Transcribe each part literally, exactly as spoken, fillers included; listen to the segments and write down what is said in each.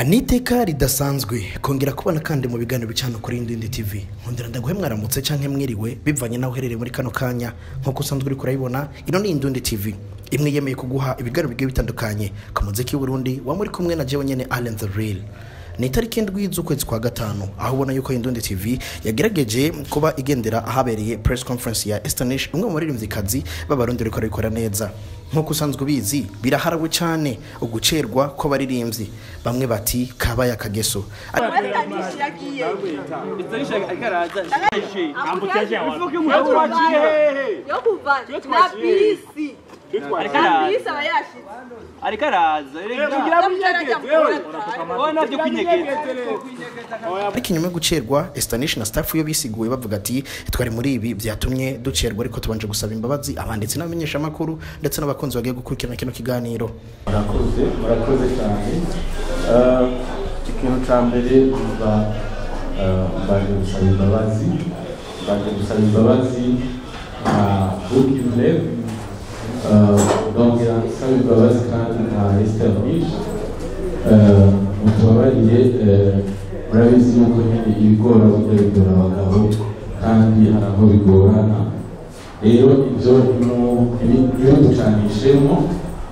Aniteka ridasanzwe kongera kubona kandi mu biganiro bicano kuri Indundi T V. Nkundira ndaguhe mwaramutse canke mwiriwe bivanye naho uherereye muri kano kanya nko usanzwe uri kurayibona. Ino ni Indundi T V imwe yemeye kuguha ibiganiro bigiye bitandukanye ku muziki w'Uburundi wa muri kumwe na jewe nyene Allen the Real. Ni tariki ndwi z'ukwezi kwa gatanu aho ubona yuko Indundi T V yagerageje kuba igendera ahabereye press conference ya Estanish umwe mu baririmvyikazi b'abarundi riko rikora neza. Nkuko usanzwe bizi biraharawe cyane ugucerwa ko baririmbyi bamwe bati kabaya kageso ariko nyuma yo gucerwa Estanish na staff yo bisiguye bavuga ati twari muri ibi byatumye ducerwa ariko tubanje gusaba imbabazi abanditsi n'abamenyesha makuru ndetse n'abakunzi bagiye gukurikirana kino kiganiro. Murakoze murakoze cyane eh ikintu cyambere kuva baje gusaba imbabazi baje gusaba imbabazi na Bukivle eh donc gusaba imbabazi kandi na Estanish eh mutubabariye eh murabizi yuko nyine ibigora burya bigora abagabo kandi haraho bigorana. Rero ibyo ibyo ducanishemo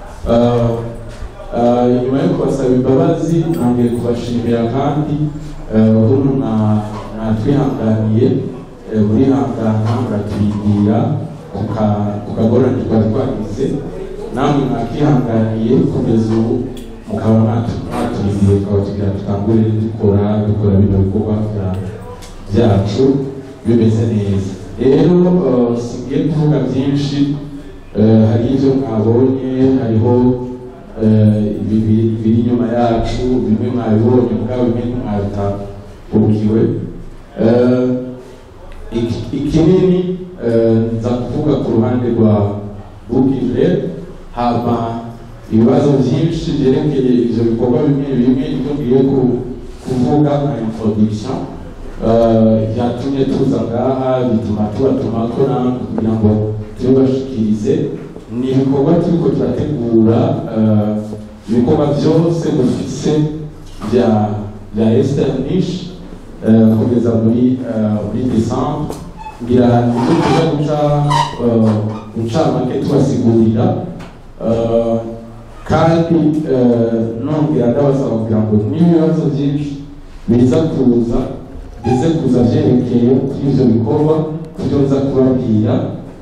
nyuma yo kubasaba imbabazi nongeye kubashimira kandi ubu mwatwihanganiye murihangana muratubindira tukagorana twagize namwe mwakihanganiye kugeza ubu mukaba mwatubindiriye tukaba tugira tutangure dukora dukora bino bikorwa byacu bimeze neza. Rero singiye kuvuga byinshi hari ibyo mwabonye hariho biri inyuma yacu bimwe mwabibonye mugabo bimwe mwabitabukiwe. Ikinini nza kuvuga ku ruhande rwa Bukivle haba ibibazo byinshi byerekeye ibyo bikorwa bimwe bimwe ibyo ngiye kuvuga nka introduction byatumye tuza ngaha bituma tubatuma ko namwe kugira ngo tubashikirize. Ni ibikorwa turiko turategura ibikorwa byose dufise bya bya Estanish kugeza muri muri December ngira nibyo tuza guca guca make tubasigurira kandi nongera ndabasaba kugira ngo n'ibibazo byinshi biza kuza bize kuza byerekeye ibyo bikorwa kubyo nza kubabwira.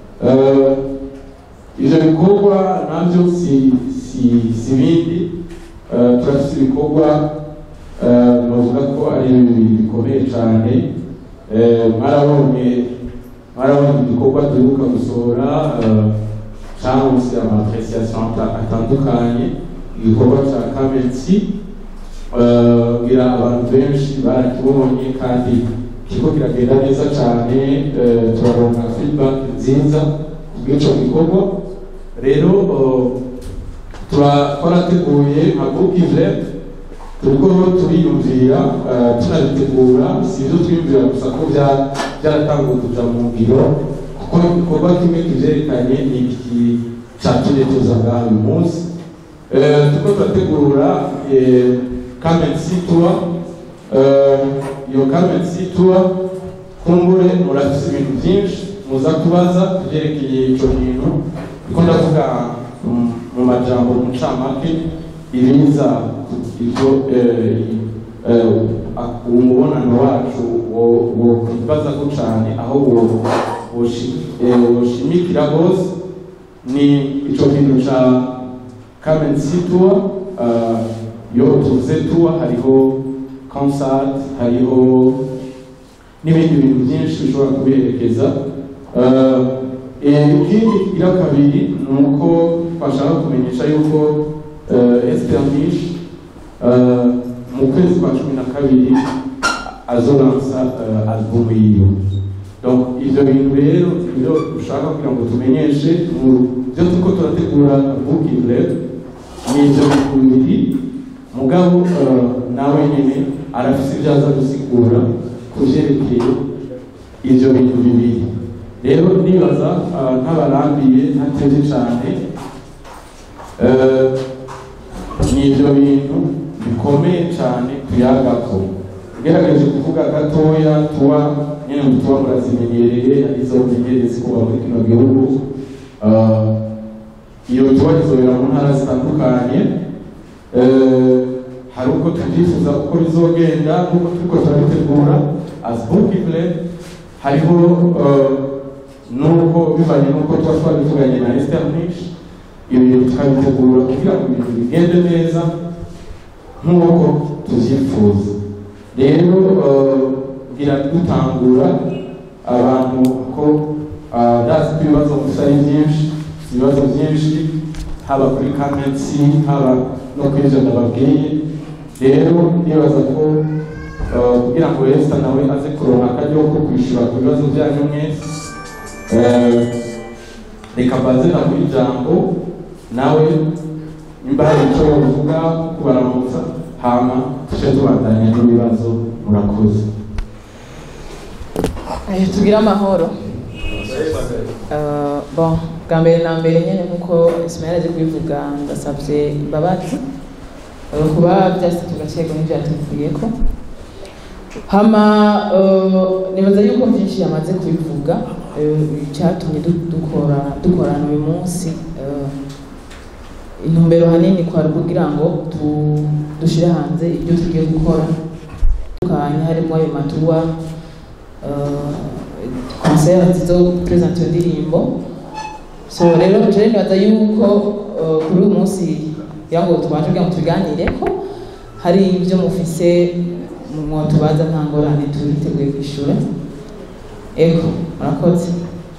Ibyo bikorwa nabyo si si bindi turafite ibikorwa bavuga ko ari bikomeye cyane. Mwarabonye mwarabonye ibikorwa duheruka gusohora cyangwa se ama-appréciation atandukanye. Igikorwa cya Kamensi ngira abantu benshi barakibonye kandi kiko kiragenda neza cyane turaronka feedback nziza kubw'ico gikorwa. Rero twarateguye nka Bukivle turiko turiyumvira tunabitegura si ibyo twiyumvira gusa ko byaratanguye kuja mu ngiro kuko igikorwa kimwe kivyerekanye ni iki catumye tuza ngaha uyu munsi. Turiko turategura Kamensi tour iyo Kamensi tour kumbure murafise ibintu byinshi muza kubaza kubyerekeye ico kintu kuko ndavuga mu majambo mucamake ibiza ibyo umubonano wacu wo kwibaza ko cyane aho woshimikira hose ni ico kintu ca Kamensi tour. Yo tuze tour hariho concert hariho n'ibindi bintu byinshi bishobora kuberekeza. Ikindi kigira kabiri nuko twashaka kumenyesha yuko Estanish mu kwezi kwa cumi na kabiri azolansa album yiwe. Donc ivyo bintu rero biro ushaka kugira ngo tumenyeshe mu byo tuko turategura Bukivle ni ivyo bibiri mugabo nawe nyine arafise ibyaza gusigura kuvyerekeye ivyo bintu bibiri. Rero nibaza ntabarambiye ntatevye cyane ni ibyo bintu bikomeye cyane tuyagako ugerageje kuvuga gatoya tuba nyine mu tuba murazimenyereye arizo menyerezi kuba muri kino gihugu iyo tuba izobera mu ntara zitandukanye hari uko tubyifuza uko bizogenda n'uko turiko turabitegura as bookivle hariho nuko bivanye n'uko tuba twabivuganye na Esternish ibintu tukabitegura kugira ngo ibintu bigende neza nk'uko tuvyifuza rero ngira dutangura abantu ko ndazi ko ibibazo gusa ari byinshi ibibazo byinshi haba kuri kamensi haba no kuri ivyo nababwiye rero nibaza ko kugira ngo Esther nawe aze kuronka akaryo ko kwishura ku bibazo byanyu mwese reka mbaze na buri jambo nawe nimba hari icyo bavuga kubaramutsa hama tuje tubandanya n'ibibazo murakoze ayo tugira amahoro bon bwa mbere na mbere nyine nk'uko Ismael aje kubivuga ndasabye imbabazi kuba byase tugacego n'ibyatuvuyeko hama nibaza yuko byinshi yamaze kubivuga cyatumye dukora dukorana uyu munsi intumbero hanini kwa kugira ngo dushire hanze ibyo tugiye gukora tukanye harimo ayo matuwa concert zo presenter indirimbo so rero je nibaza yuko kuri uyu munsi yango tubanje kugira ngo tuganire ko hari ibyo mufise mu tubaza nta ngorane turiteguye kwishura ego murakoze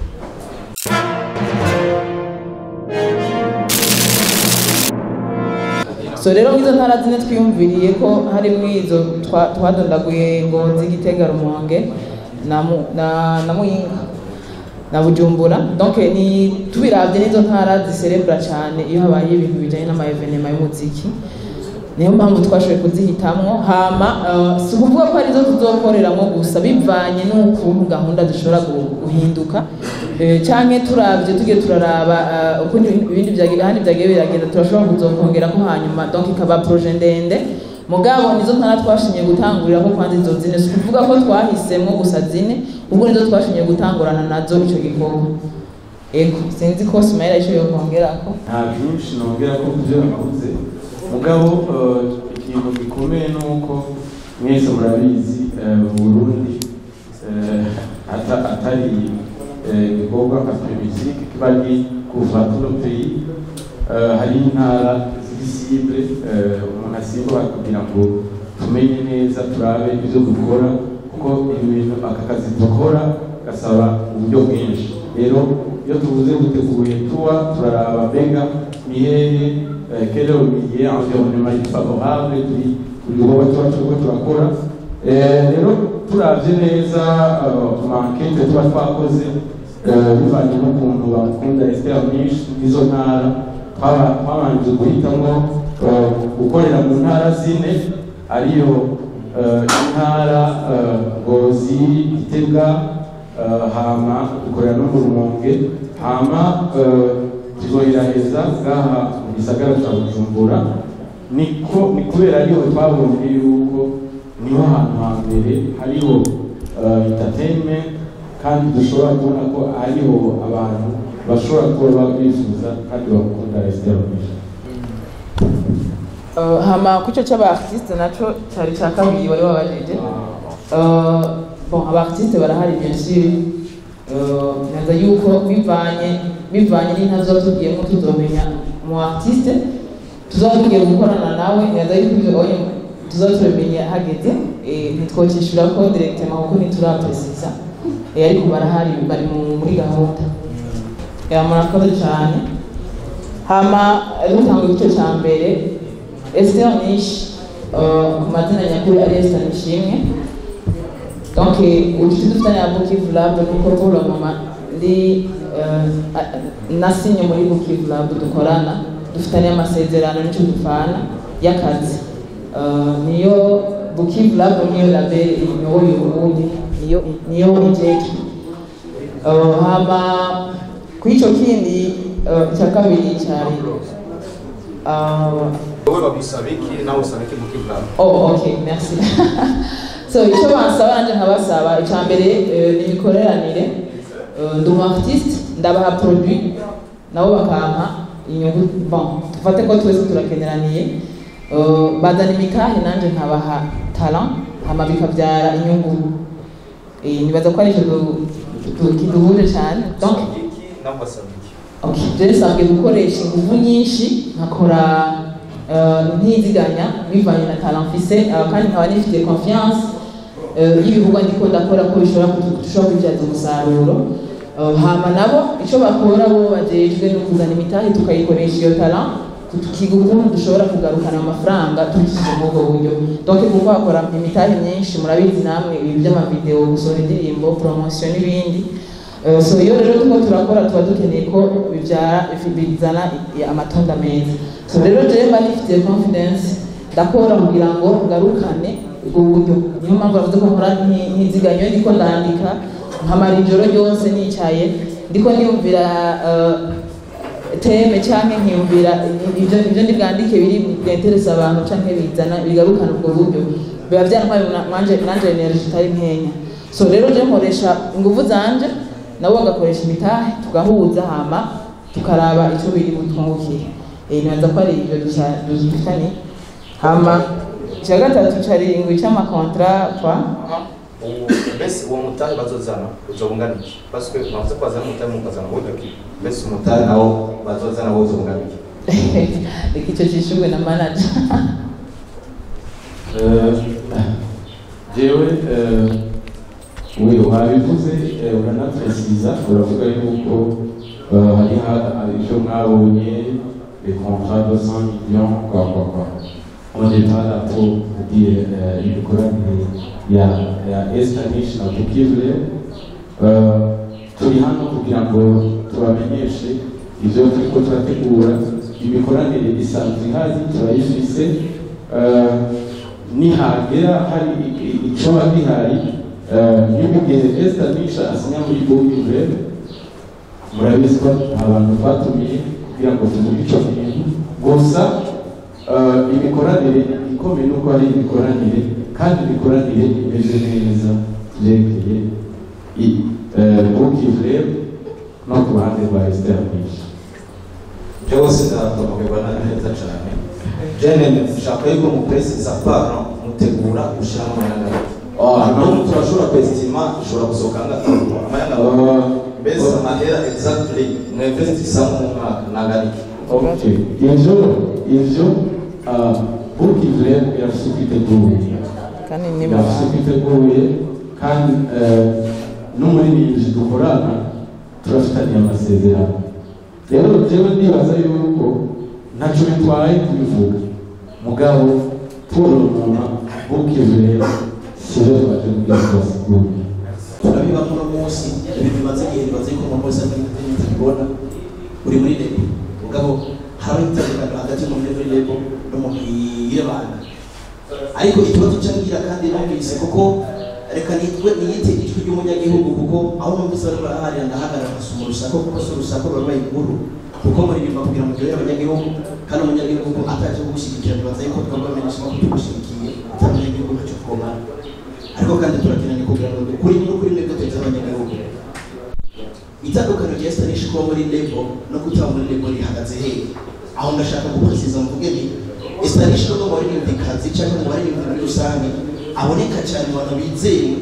so rero izo ntara zine twiyumviriye ko hari mwizo twadondaguye Ngozi Gitega Rumonge na na Muyinga na Bujumbura donc ni tubiravye n'izo ntara ziserebra cyane iyo habaye ibintu bijanye n'ama evenement y'umuziki niyo mpamvu twashoboye kuzihitamwo hama si ukuvuga ko arizo tuzokoreramo gusa bivanye n'ukuntu gahunda zishobora guhinduka canke turavye tugiye turaraba ukuntu ibindi byagira handi byagiye biragenda turashobora kuzokongera ko hanyuma donc ikaba projet ndende mugabo nizo ntara twashimye gutangurira ko kwanza izo zine si ukuvuga ko twahisemo gusa zine ubwo nizo twashimye gutangurana nazo ico gikorwa ego sinzi ko Ismael ico yo kongera ko nta byinshi nongera ko kuvyo nakuze mugabo ikintu gikomeye nuko mwese murabizi mu Burundi atari igikorwa nka music kibari kuva tuno pays hari intara zisible umuntu asibo kugira ngo tumenye neza turabe ibyo dukora kuko ibintu aka kazi dukora gasaba uburyo bwinshi rero iyo tuvuze guteguye tuwa turaraba benga ni hehe quel est le milieu environnement favorable turi kugikorwa tuba turiko turakora rero turavye neza mankete tuba twakoze bivanye n'ukuntu bakunda Esternish izo ntara twabanje guhitamwo gukorera mu ntara zine ariyo intara Ngozi Gitega hama dukorera no mu Rumonge hama tuzoheraheza ngaha mu gisagara cya Bujumbura niko ni kubera ariho twabonye yuko niho hantu hambere hariho entertainment kandi dushobora kubona ko ariho abantu bashobora kuba bifuza kandi bakunda Esternish hama kuco cy'aba artiste naco cyari cya kabiri wari wabajije bon aba artiste barahari bien sûr naza yuko bivanye bivanye n'inta zo tugiyemo tuzomenya mu artiste tuzogiye gukorana nawe naza yuko tuzotubimenya hageze ntitwokishura ko directement kuko ntituraprecisa ariko barahari bari muri gahunda ya murakoze cyane hama dutanga igice cya mbere Esternish mazina nyakuri ari Esternish imwe donc ubucuti dufitanye na Bukivu Lab nuko pour le moment ndi nasinye muri Bukivu Lab dukorana dufitanye amasezerano n'icyo dufana y'akazi niyo Bukivu Lab niyo label niyo y'ubundi niyo niyo injeki hama kwico kindi cya kabiri cyari wowe bagusaba iki nawe usaba iki Bouquet Vlog? Oh, okay, merci. So icyo bansaba nanje nkabasaba icya mbere ni imikoreranire. Ndi umu artiste ndabaha produit nabo bakampa inyungu. Bon, tufate ko twese turakeneraniye. Bazana imikahe nanje nkabaha talent hama bikabyara inyungu. Nibaza ko ari cyo kiduhuje cyane. Donc okay, je nsanzwe gukoresha ingufu nyinshi nkakora ntiziganya bivanye na talent mfise kandi nkaba nifite confiance y'ibikorwa ndiko ndakora ko bishobora kudushobora kubyaza umusaruro. Hama nabo icyo bakora bo bajejwe no kuzana imitahe tukayikoresha iyo talent tukiga ukuntu dushobora kugarukana amafaranga tubishyize muri ubwo buryo. Donc kuko bakora imitahe myinshi murabizi namwe ibi by'amavideo gusohora indirimbo promotion n'ibindi. So iyo rero tuko turakora tuba dukeneye ko bibyara bizana amatunda meza. So rero je mba nifite confidence ndakora kugira ngo ngarukane ubwo buryo. Niyo mpamvu bavuze ko nkora ntiziganyo ndiko ndandika nkamara ijoro ryose nicaye ndiko niyumvira teme cyane nkiyumvira ibyo ibyo ndibwandike biri byentereza abantu canke bizana bigarukana ubwo buryo biba byantwaye manje nanje energy itari nkenya. So rero je nkoresha ingufu zanje nabo bagakoresha imitahe tugahuza hama tukaraba icyo biri butwungukire. Eh naza ko ari ibyo dufitanye hama cya gatatu cari ingwi cy'ama contrat kwa mbese uwo mutahe bazozana uzobungana iki? Parce que mwavuze ko bazana mutahe mukazana wowe ki mbese umutahe nawo bazozana wowe uzobungana iki? Reka icyo cyishubwe na manager. jewe we wabivuze uranaprecisa uravuga yuko hari icyo mwabonye les contrats de cent millions quoi quoi quoi. On n'est pas là pour dire une colonne. Il y a, il y a Estanish na Bouquet Vlog. Turi hano kugira ngo tubamenyeshe ivyo turiko turategura. Imikoranire isanzwe ihari turayifise. Nihagera hari icyo gihari n'umugihe Estanish asinya muri Bouquet Vlog. Murabizi ko abantu batumiye kugira ngo tuvuge icyo kintu gusa imikoranire ikomeye nuko ari imikoranire kandi imikoranire imeze neza yerekeye Bouquet Vlog no ku ruhande rwa Estanish. byose ndatomokerwa na neza cyane. Jene nshaka yuko mupresisa para mutegura gushiramo amayanga no turashobora kwestima ishobora gusohoka ngatatu amayanga mbese amahera exactly mwevestisa mu mwaka nagariki. Okay, ivyo ivyo Bouquet Vlog yarasubiteguye kandi niba yarasubiteguye kandi n'umuririmbyi dukorana turafitanye amasezerano. Rero jewe ndibaza yuko ntacyo bitwaye kubivuga mugabo turumuna Bouquet Vlog sivyo twaje kugira ngo turabiba muri munsi ibintu bimaze igihe bimaze ko umuntu wese atabibona uri muri lebo mugabo hari itandukaniro hagati y'umuntu uri muri lebo n'umuntu yirebana. Ariko ikibazo cyangira kandi numvise kuko reka nitwe niyite ijwi ry'umunyagihugu kuko aho numvise bari baraharira ndahagarara basuma urusaku kuko si urusaku barwaye inkuru kuko muririmba kugira ngo turebe abanyagihugu kandi umunyagihugu ataje gushyigikira bibaza yuko twabamenyesha ko tugushyigikiye umunyagihugu ntacyo twomara. Ariko kandi turakeneye kugira ngo dukuri n'ukuri n'ibyo twese abanyagihugu. Itandukano rya Estanish kuba muri lebo no kutaba muri lebo rihagaze hehe? Aho ndashaka gupresiza mvuge ni Estanish no muri indikazi cyangwa mu bari muri rusange aboneka cyane abantu bizeye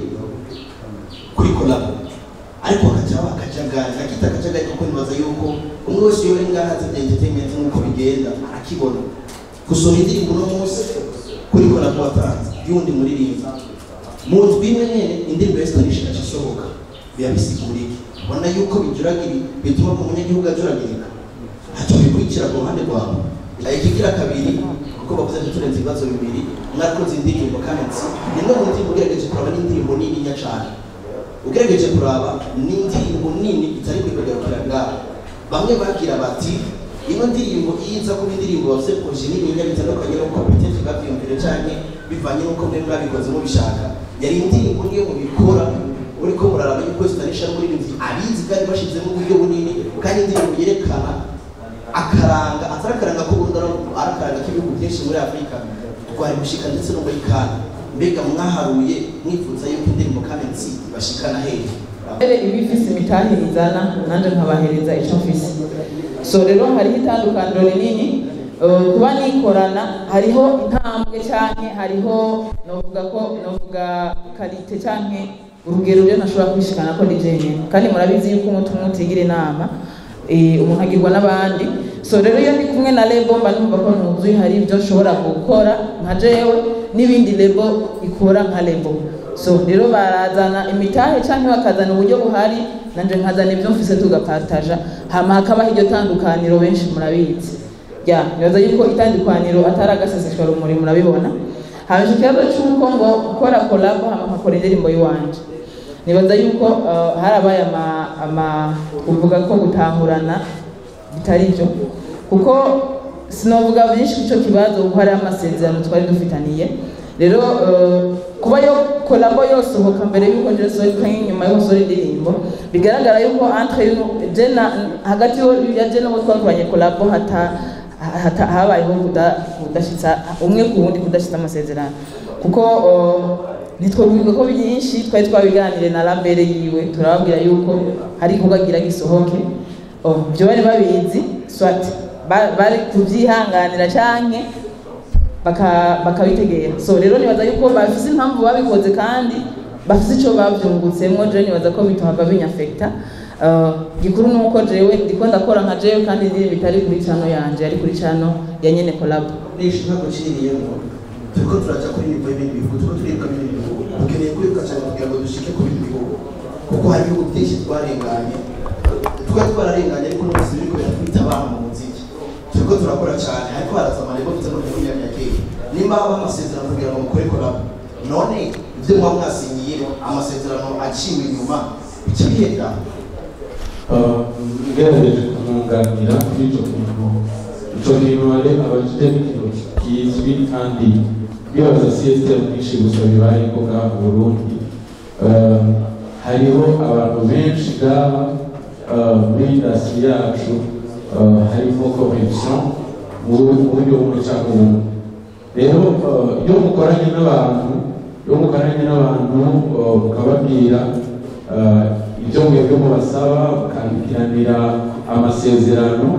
kuri collab. Ariko akajya akajagana nakita akajagana kuko nibaza yuko umwe wese yo ngaha ati entertainment nuko bigenda arakibona gusoma indirimbo no munsi kuri collab watanze yundi muri rimba mu twimwe nyene indirimbo ya Estanish kacisohoka biyabisigurike ubona yuko bijuragiri bituma mu munyagihugu ajuragirika hato bikurikira ku ruhande rwawe. Ikigira kabiri kuko bavuze ko turenze ibibazo bibiri mwakoze indirimbo kandi nimwe mu ndirimbo ugerageje kuraba n'indirimbo nini nya cyane ugerageje kuraba n'indirimbo nini itari kwigarukira ngaho. Bamwe bagira bati ino ndirimbo iza kuba indirimbo bavuze ko nini nya bitandukanye no competence babyumvire cyane bivanye nuko mwe mwabikoze mu bishaka. Yari indirimbo niyo mu bikora uri ko muraraba yuko Estanish muri indwi abizi kandi bashizemo uburyo bunini kandi indirimbo yerekana akaranga atarakaranga ko urugara arakaranga k'ibihugu byinshi muri Afrika rwari gushika ndetse no muri Kana mbega mwaharuye mwifuza yuko indirimbo Kamenzi bashikana hehe ere ibifise imitahe izana nanje nkabahereza ico mfise so rero hari itandukaniro rinini kuba nikorana hariho intambwe canke hariho novuga ko novuga kalite canke urugero ryo nashobora kwishikana ko dijene kandi murabizi yuko umuntu umutigira inama eh umuntu agirwa n'abandi so rero iyo ndi kumwe na lebo mba numva ko ntuzuye hari ibyo nshobora gukora nka jewe n'ibindi lebo ikora nka lebo so rero barazana imitahe canke bakazana uburyo buhari nanje nkazana ibyo mfise tugapartaja hama hakabaho iryo tandukaniro benshi murabizi ya nibaza yuko itandukaniro ataragaseseshwa rumuri murabibona haje ikibazo cy'uko ngo gukora collab hama nkakora indirimbo yiwanje nibaza yuko uh, harabaye ama ama kuvuga ko gutahurana bitari byo kuko sinovuga byinshi ico kibazo uko hari amasezerano twari dufitaniye rero uh, kuba yo collabo yose hoka mbere yuko je so kandi nyuma yo so indirimbo bigaragara yuko entre jena hagati ya jena ngo twakoranye collabo hata hata habayeho kudashitsa umwe ku wundi kudashitsa amasezerano kuko uh, nitwovuga ko byinshi twari twabiganire na Lambere yiwe turababwira yuko hari kugagira gisohoke oh byo bari babizi swat bari kuvyihanganira canke baka bakabitegera so rero nibaza yuko bafise impamvu babikoze kandi bafise ico bavyungutsemwo je nibaza ko bitohava binyafecta uh, gikuru nuko jewe ndiko ndakora nka jewe kandi ndiri bitari kuri chano yanje ari kuri chano ya nyene collab nishi ntabwo ciriye ngo turiko turaja kuri nivo y'ibindi bihugu turiko turiruka ibindi bihugu dukeneye kwiruka cyane kugira ngo dushike ku bindi bihugu kuko hari ibihugu byinshi twarenganye twari twararenganye ariko n'ubusi biriko biratwita abana mu muziki turiko turakora cyane ariko haraza amarebo bita no muri ya keke nimba haba amasezerano kugira ngo mukore collab none ibyo mwa mwasinyiye amasezerano aciwe inyuma ikibihenda ngerageje kumwunganira kuri icyo kintu icyo kintu ari abajije n'ikintu kizwi kandi bibaza sisitemu nyinshi gusa bibaye ko ngaha mu Burundi hariho abantu benshi ngaha muri industry yacu harimo corruption mu buryo bumwe cyangwa ubundi rero iyo mukoranye n'abantu iyo mukoranye n'abantu mukababwira ibyo mwebwe mubasaba mukandikiranira amasezerano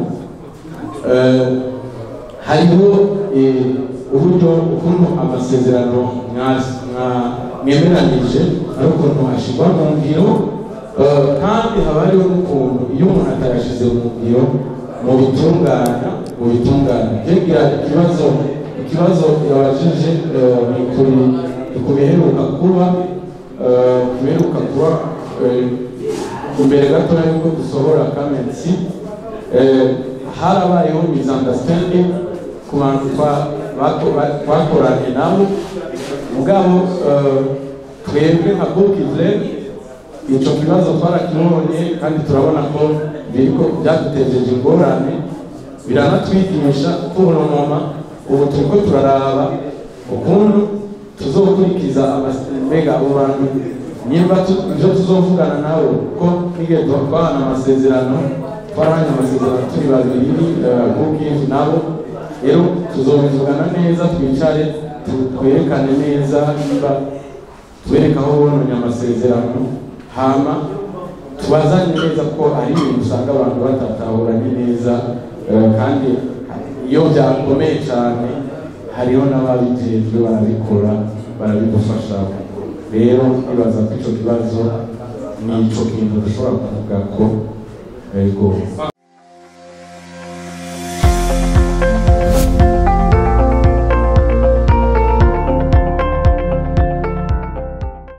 hariho uburyo ukuntu amasezerano mwemeranije ari ukuntu hashyirwa mu ngiro kandi haba hariho n'ukuntu iyo umuntu atayashyize mu ngiro mu bitunganya mu bitunganya kugira ikibazo ikibazo yabajije ni ku biheruka kuba biheruka kuba imbere gatoya yuko dusohora Kamenzi harabayeho misunderstanding ku bantu twakoranye nabo mugabo twebwe nka Bukizle icyo kibazo twarakibonye kandi turabona ko biriko byadutejeje ingorane biranatwigisha kubonoma ubu turiko turaraba ukuntu tuzokurikiza mbega abo bantu nimba ibyo tuzovugana nawe ko n'igihe twahana amasezerano twarahanye amasezerano turi babiri Bukizle nabo rero tuzobivugana neza twicare twerekane neza niba tubereka aho bononye amasezerano hama tubazanye neza ko ari ibintu usanga abantu batatahuranye neza kandi iyo byakomeye cyane hariho n'ababijejwe barabikora barabigufasha rero nibaza ko icyo kibazo ni icyo kintu dushobora kuvuga ko yego